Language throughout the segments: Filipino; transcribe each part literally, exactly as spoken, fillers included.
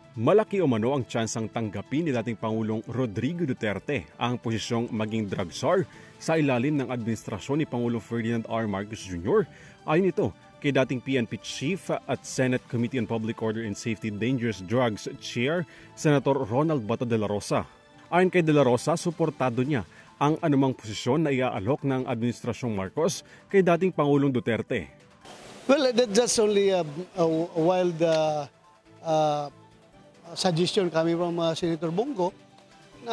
Malaki umano ang tsansang tanggapin ni dating Pangulong Rodrigo Duterte ang posisyong maging drug czar sa ilalim ng administrasyon ni Pangulong Ferdinand R. Marcos Junior Ayon ito kay dating P N P Chief at Senate Committee on Public Order and Safety Dangerous Drugs Chair, Senator Ronald Bato de la Rosa. Ayon kay de la Rosa, suportado niya ang anumang posisyon na iaalok ng Administrasyong Marcos kay dating Pangulong Duterte. Well, that's just only a, a wild uh, uh, suggestion coming from uh, Senator Bongo na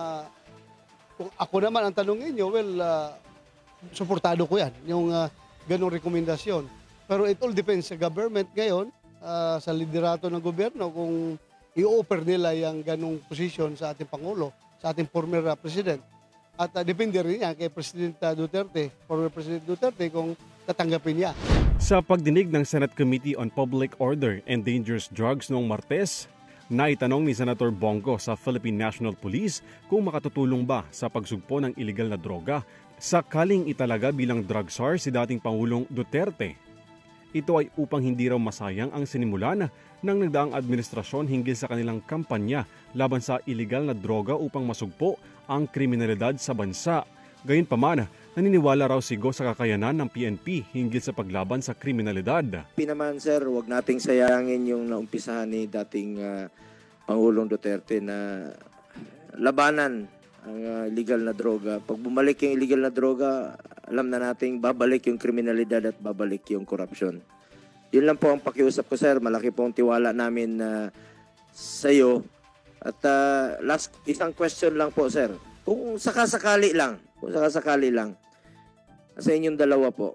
kung ako naman ang tanongin nyo, well, uh, suportado ko yan, yung uh, ganong rekomendasyon. Pero it all depends sa government ngayon, uh, sa liderato ng gobyerno, kung i-offer nila yung ganong posisyon sa ating Pangulo, sa ating former uh, President. At uh, depende rin yan kay President uh, Duterte, former President Duterte, kung tatanggapin niya. Sa pagdinig ng Senate Committee on Public Order and Dangerous Drugs noong Martes, naitanong ni Senator Bongo sa Philippine National Police kung makatutulong ba sa pagsugpo ng iligal na droga sakaling italaga bilang drug czar si dating Pangulong Duterte. Ito ay upang hindi raw masayang ang sinimulan ng nagdaang administrasyon hinggil sa kanilang kampanya laban sa iligal na droga upang masugpo ang kriminalidad sa bansa. Gayunpaman, naniniwala raw si Go sa kakayanan ng P N P hinggil sa paglaban sa kriminalidad. Pinaman sir, huwag nating sayangin yung naumpisahan ni dating uh, Pangulong Duterte na labanan ang uh, illegal na droga. Pag bumalik yung illegal na droga, alam na nating babalik yung kriminalidad at babalik yung korupsyon. Yun lang po ang pakiusap ko sir, malaki po ang tiwala namin uh, sa iyo. At uh, last, isang question lang po sir, kung sakasakali lang, kung sakasakali lang, sa inyong dalawa po,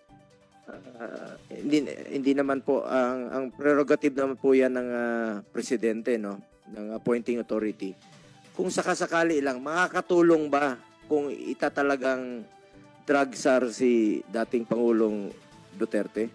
uh, hindi, hindi naman po, ang, ang prerogative naman po yan ng uh, presidente, no? Ng appointing authority. Kung sakasakali lang, makakatulong ba kung itatalagang drug czar si dating Pangulong Duterte?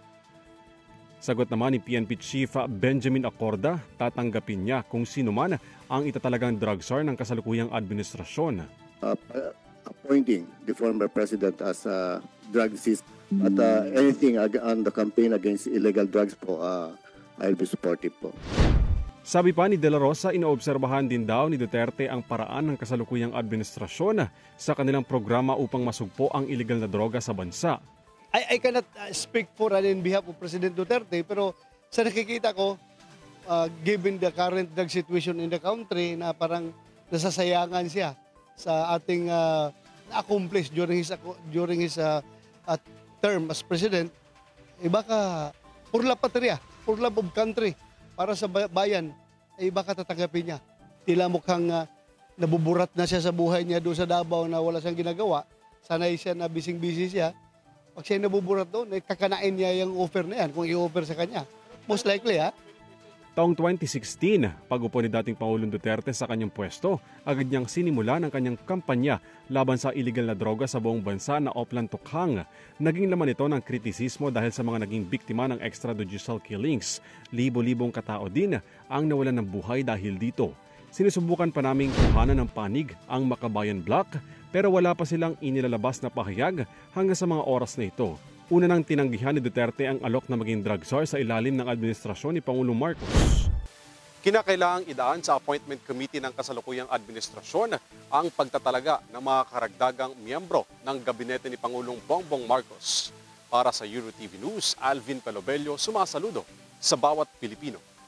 Sagot naman ni P N P Chief Benjamin Acorda, tatanggapin niya kung sino man ang itatalagang drug czar ng kasalukuyang administrasyon. Uh, appointing the former president as a drug czar at uh, anything on the campaign against illegal drugs po, uh, I'll be supportive po. Sabi pa ni De La Rosa, inoobserbahan din daw ni Duterte ang paraan ng kasalukuyang administrasyon sa kanilang programa upang masugpo ang iligal na droga sa bansa. I, I cannot uh, speak for and in behalf of President Duterte, pero sa nakikita ko, uh, given the current drug situation in the country, na parang nasasayangan siya sa ating uh, na-accomplish during his, during his uh, uh, term as President, eh baka for la patria, for love of country, para sa bayan, ay baka tatanggapin niya. Tila mukhang uh, nabuburat na siya sa buhay niya doon sa Davao na wala siyang ginagawa. Sanay siya na bising-busy siya. Pag siya nabuburat doon, ay kakanain niya yung offer na yan kung i-offer sa kanya. Most likely, ha? Taong twenty sixteen, pag-upo ni dating Pangulong Duterte sa kanyang pwesto, agad niyang sinimula ng kanyang kampanya laban sa iligal na droga sa buong bansa na Oplan Tukhang. Naging laman ito ng kritisismo dahil sa mga naging biktima ng extrajudicial killings. Libo-libong katao din ang nawalan ng buhay dahil dito. Sinusubukan pa naming kuhanan ng panig ang Makabayan Block pero wala pa silang inilalabas na pahayag hanggang sa mga oras na ito. Una nang tinanggihan ni Duterte ang alok na maging drug czar sa ilalim ng administrasyon ni Pangulong Marcos. Kinakailangang idaan sa appointment committee ng kasalukuyang administrasyon ang pagtatalaga ng mga karagdagang miyembro ng gabinete ni Pangulong Bongbong Marcos. Para sa EuroTV News, Alvin Pelobello sumasaludo sa bawat Pilipino.